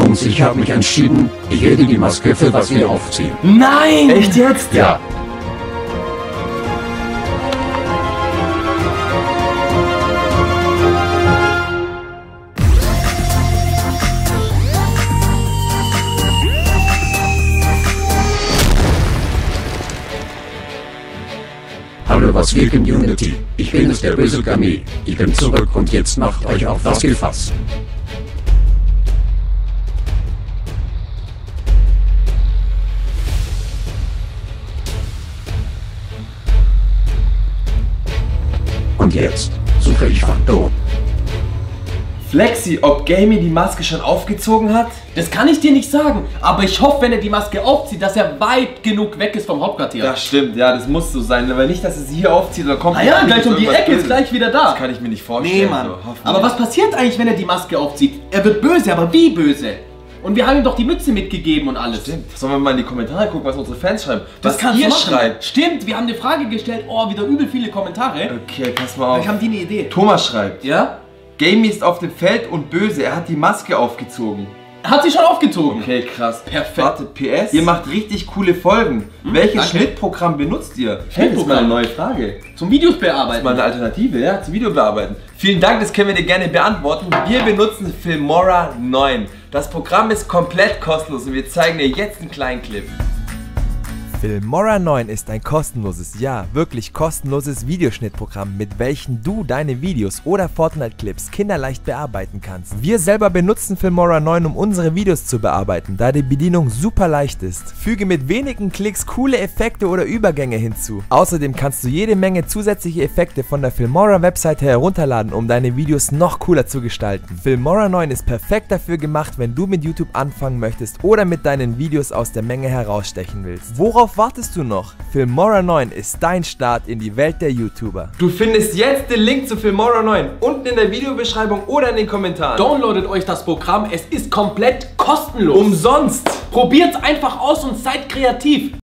Jungs, ich habe mich entschieden, ich werde die Maske für was wir aufziehen. Nein! Echt jetzt? Ja. Hallo, was geht Community? Ich bin es, der böse Gami. Ich bin zurück und jetzt macht euch auf das gefasst. Und jetzt suche ich Phantom. Flexi, ob Gamey die Maske schon aufgezogen hat? Das kann ich dir nicht sagen, aber ich hoffe, wenn er die Maske aufzieht, dass er weit genug weg ist vom Hauptquartier. Das stimmt, ja, das muss so sein, aber nicht, dass er sie hier aufzieht oder kommt. Naja, gleich um die Ecke, ist gleich wieder da. Das kann ich mir nicht vorstellen. Nee, Mann. So, aber was passiert eigentlich, wenn er die Maske aufzieht? Er wird böse, aber wie böse? Und wir haben ihm doch die Mütze mitgegeben und alles. Stimmt. Sollen wir mal in die Kommentare gucken, was unsere Fans schreiben? Das kannst ihr schreibt. Stimmt, wir haben eine Frage gestellt. Oh, wieder übel viele Kommentare. Okay, pass mal auf. Vielleicht haben die eine Idee. Thomas schreibt. Ja? Gamey ist auf dem Feld und böse, er hat die Maske aufgezogen. Hat sie schon aufgezogen? Okay, krass. Perfekt. Warte, PS? Ihr macht richtig coole Folgen. Welches Schnittprogramm benutzt ihr? Das ist mal eine neue Frage. Zum Videos Das bearbeiten. ist mal eine Alternative, ja, zum Video bearbeiten. Vielen Dank, das können wir dir gerne beantworten. Wir benutzen Filmora 9. Das Programm ist komplett kostenlos und wir zeigen dir jetzt einen kleinen Clip. Filmora 9 ist ein kostenloses, ja, wirklich kostenloses Videoschnittprogramm, mit welchem du deine Videos oder Fortnite-Clips kinderleicht bearbeiten kannst. Wir selber benutzen Filmora 9, um unsere Videos zu bearbeiten, da die Bedienung super leicht ist. Füge mit wenigen Klicks coole Effekte oder Übergänge hinzu. Außerdem kannst du jede Menge zusätzliche Effekte von der Filmora-Webseite herunterladen, um deine Videos noch cooler zu gestalten. Filmora 9 ist perfekt dafür gemacht, wenn du mit YouTube anfangen möchtest oder mit deinen Videos aus der Menge herausstechen willst. Worauf wartest du noch? Filmora 9 ist dein Start in die Welt der YouTuber. Du findest jetzt den Link zu Filmora 9 unten in der Videobeschreibung oder in den Kommentaren. Downloadet euch das Programm, es ist komplett kostenlos. Umsonst. Probiert's einfach aus und seid kreativ.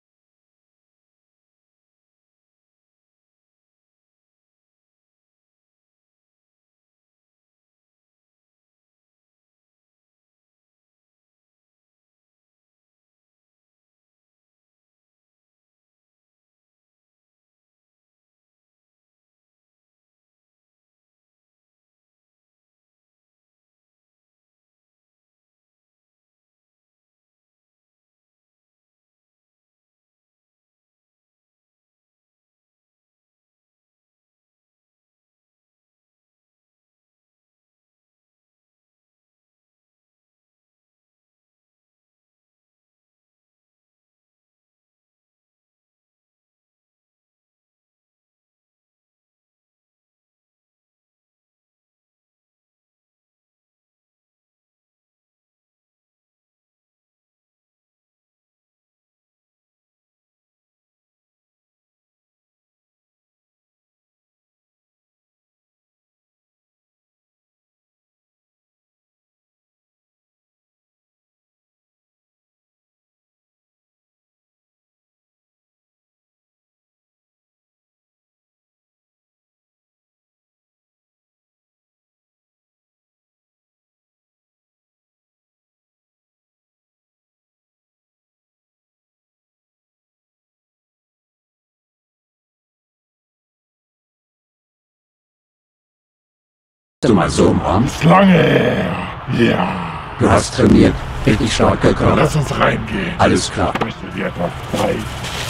Du mal so umarmt? Ist lange her. Ja. Du hast trainiert, richtig stark gekommen. Lass uns reingehen. Alles klar. Ich möchte dir etwas zeigen.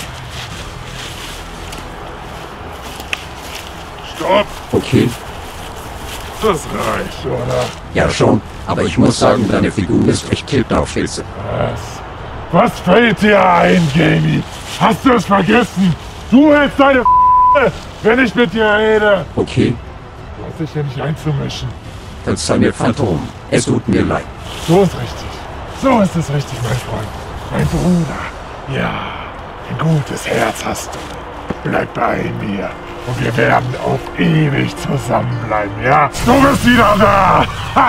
Stopp! Okay, Das reicht, oder? ja schon, aber ich muss sagen, deine Figur ist echt Tipptaufhilfe. Was fällt dir ein, Gamey? Hast du es vergessen? Du hältst deine wenn ich mit dir rede. Okay, Du hast dich hier nicht einzumischen. verzeih mir Phantom. Es tut mir leid. So ist richtig. So ist es richtig, mein Freund. Mein Bruder. Ja, ein gutes Herz hast du. Bleib bei mir. Und wir werden auf ewig zusammenbleiben, ja? Du bist wieder da!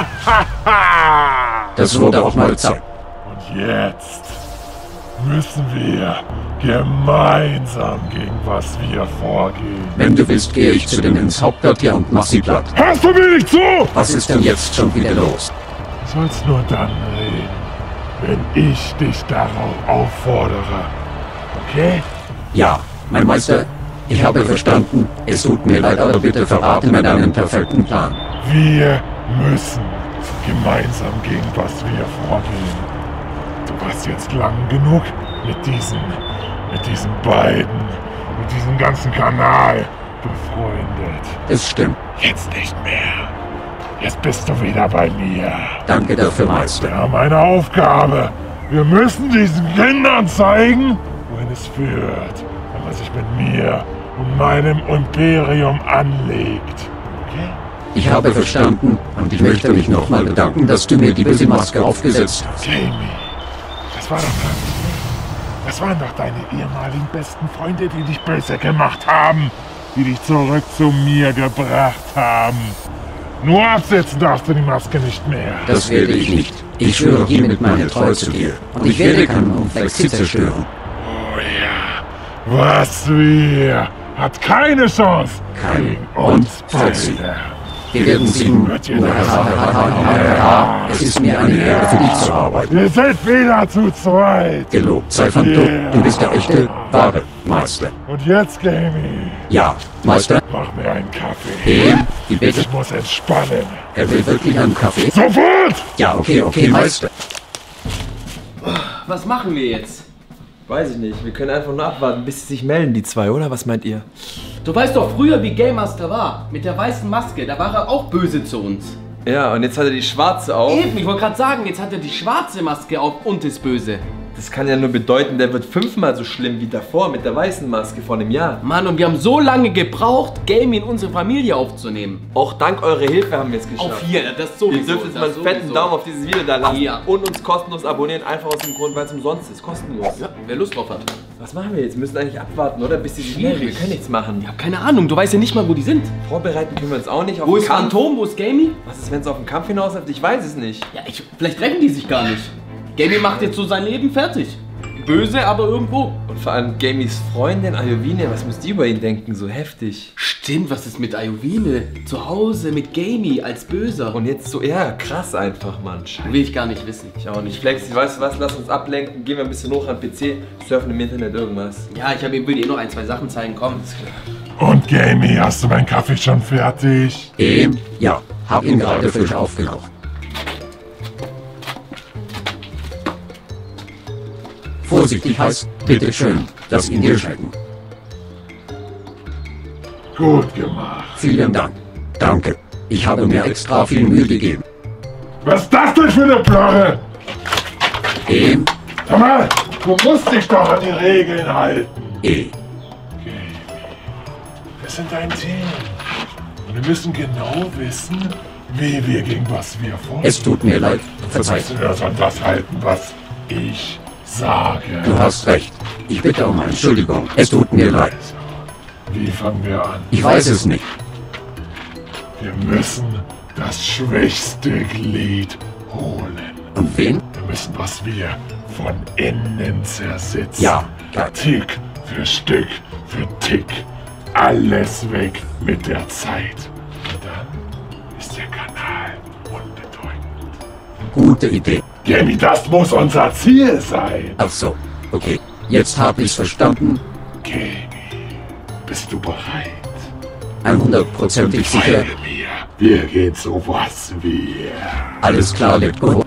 Das wurde auch mal Zeit. Und jetzt müssen wir gemeinsam gegen was wir vorgehen. Wenn du willst, gehe ich zu denen ins Hauptquartier und mach sie platt. Hörst du mir nicht zu? Was ist denn jetzt schon wieder los? Du sollst nur dann reden, wenn ich dich darauf auffordere. Okay? Ja, mein Meister, ich habe verstanden. Es tut mir leid, aber bitte verrate mir deinen perfekten Plan. Wir müssen gemeinsam gegen was wir vorgehen. Du warst jetzt lang genug mit diesen beiden, mit diesem ganzen Kanal befreundet. Es stimmt. Jetzt nicht mehr. Jetzt bist du wieder bei mir. Danke dafür, Meister. Wir haben eine Aufgabe. Wir müssen diesen Kindern zeigen, wohin es führt, wenn man sich mit mir und meinem Imperium anlegt. Okay? Ich habe verstanden und ich möchte mich nochmal bedanken, dass du mir die böse Maske aufgesetzt hast. Jamie, das war doch gar nicht mehr. Das waren doch deine ehemaligen besten Freunde, die dich böse gemacht haben. Die dich zurück zu mir gebracht haben. Nur absetzen darfst du die Maske nicht mehr. Das werde ich nicht. Ich schwöre hiermit meine Treue zu dir. Und ich werde keinen Umflexi zerstören. Oh ja. Was wir hat keine Chance Kein gegen uns Umflexi. beide. Wir werden siegen. Es ist mir eine Ehre, für dich zu arbeiten. Wir sind wieder zu zweit. Gelobt sei Phantom, du bist der echte, wahre Meister. Und jetzt, Jamie, Ja, Meister. mach mir einen Kaffee. Wie bitte? Ich muss entspannen. Er will wirklich einen Kaffee? Sofort! Ja, okay, Meister. Was machen wir jetzt? Weiß ich nicht. Wir können einfach nur abwarten, bis sie sich melden, die zwei, oder? Was meint ihr? Du weißt doch früher, wie Game Master war. Mit der weißen Maske, da war er auch böse zu uns. Ja, und jetzt hat er die schwarze auf. Eben, ich wollte gerade sagen, jetzt hat er die schwarze Maske auf und ist böse. Das kann ja nur bedeuten, der wird 5-mal so schlimm wie davor mit der weißen Maske vor einem Jahr. Mann, und wir haben so lange gebraucht, Gamey in unsere Familie aufzunehmen. Auch dank eurer Hilfe haben wir es geschafft. Auf hier, das sowieso. Ihr dürft jetzt mal das einen fetten sowieso. Daumen auf dieses Video da lassen Ja. und uns kostenlos abonnieren, einfach aus dem Grund, weil es umsonst ist, kostenlos. Ja, wer Lust drauf hat. Was machen wir jetzt? Wir müssen eigentlich abwarten, oder? Bis sie sich melden. Wir können nichts machen. Ich hab keine Ahnung, du weißt ja nicht mal, wo die sind. Vorbereiten können wir uns auch nicht. Auf Wo den ist Kampf. Phantom, wo ist Gamey? Was ist, wenn es auf den Kampf hinausläuft? Ich weiß es nicht. Ja, vielleicht treffen die sich gar nicht. Gamey macht jetzt so sein Leben fertig. Böse, aber irgendwo. Und vor allem Gamies Freundin Ayovine, was muss die über ihn denken? So heftig. Stimmt, was ist mit Ayovine? Zu Hause mit Gamey als Böser. Und jetzt so, ja, krass einfach, Mann. Scheiße. Will ich gar nicht wissen. Ich auch nicht. Flexi, weißt du was? Lass uns ablenken, gehen wir ein bisschen hoch an den PC, surfen im Internet irgendwas. Ja, will dir eh noch ein, zwei Sachen zeigen, komm. Und Jamie, hast du meinen Kaffee schon fertig? Ja, hab ihn gerade frisch aufgekocht. Vorsichtig heiß, bitteschön, lass ihn dir schmecken. Gut gemacht. Vielen Dank. Danke. Ich habe mir extra viel Mühe gegeben. Was ist das denn für eine Plörre? Sag mal, du musst dich doch an die Regeln halten. Wir sind ein Team. Und wir müssen genau wissen, wie wir gegen was wir vorgehen. Es tut mir leid, verzeiht. Du wirst an das halten, was ich sage. Du hast recht. Ich bitte um Entschuldigung. Es tut mir leid. Wie fangen wir an? Ich weiß es nicht. Wir müssen das schwächste Glied holen. Und wen? Wir müssen, was wir von innen zersitzen. Ja, ja. Tick für Stück für Tick. Alles weg mit der Zeit. Und dann ist der Kanal unbedeutend. Gute Idee. Jamie, das muss unser Ziel sein. Ach so, okay. Jetzt habe ich's verstanden. Jamie, bist du bereit? 100%ig sicher. Folge mir. Wir gehen so was wir. Alles klar, let's go.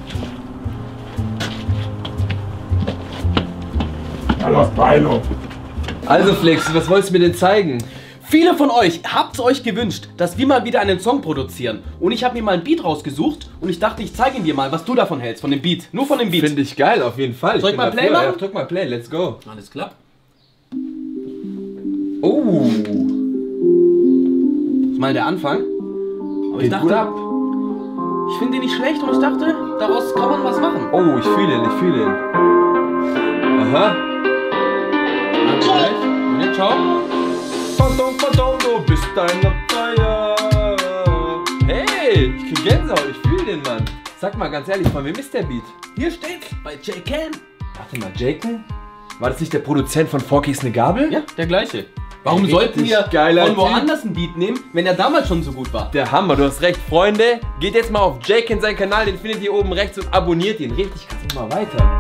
Na los, Beilo. Also Flexi, was wolltest du mir denn zeigen? Viele von euch habt es euch gewünscht, dass wir mal wieder einen Song produzieren. Und ich habe mir mal ein Beat rausgesucht und ich dachte, ich zeige ihn dir mal, was du davon hältst, von dem Beat. Nur von dem Beat. Finde ich geil, auf jeden Fall. Soll ich mal bin Play dafür. machen? Ja, drück mal Play, let's go. Alles klar. Oh, Das ist mal der Anfang. Aber ich geht gut dachte, ab. ich finde ihn nicht schlecht und ich dachte, daraus kann man was machen. Oh, ich fühle ihn, ich fühle ihn. Aha. Und jetzt schau. Phantom, Phantom, du bist ein Feier. Hey, ich krieg Gänsehaut, ich fühle den Mann. Sag mal ganz ehrlich, von wem ist der Beat? Hier steht's, bei J-Cam. Warte mal, Jaken? War das nicht der Produzent von Forky ist eine Gabel? Ja, der gleiche. Warum sollten wir geiler von Typ. woanders einen Beat nehmen, wenn er damals schon so gut war? Der Hammer, du hast recht. Freunde, geht jetzt mal auf Jake in seinen Kanal, den findet ihr oben rechts und abonniert ihn. Richtig krass, mal weiter.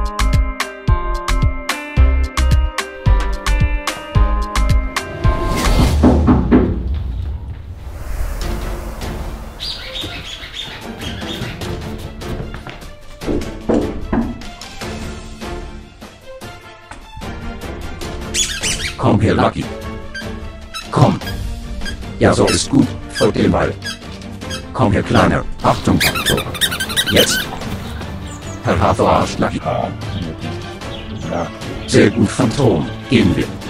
Komm her, Lucky. Komm. Ja, so ist gut. Folgt dem Ball. Komm her, Kleiner. Achtung, Achtung. Jetzt. Herr Haferarsch, Lucky. Sehr gut, Phantom. Gehen wir.